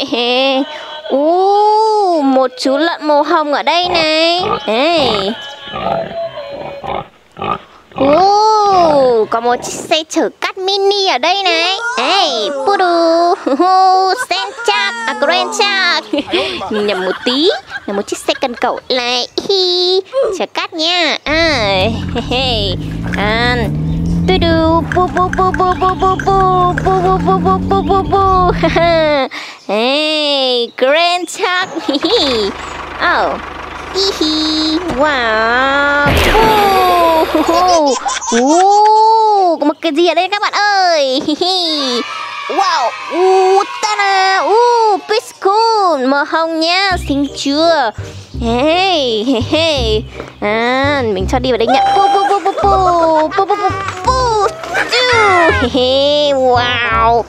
Một chú lợn màu hồng ở đây này. Có một chiếc xe chở cát mini ở đây này. Pudu, Senchak, Grandchak. Nhầm một tí, là một chiếc xe cần cẩu lại. Chở cát nha. Pudu, bu bu bu bu bu bu bu bu bu bu bu bu bu. Grandchak. Wow. Có một cái gì ở đây các bạn ơi. Wow. Ta-da. Piscon màu hồng nha. Xinh chưa? Mình cho đi vào đây nhá. Wow.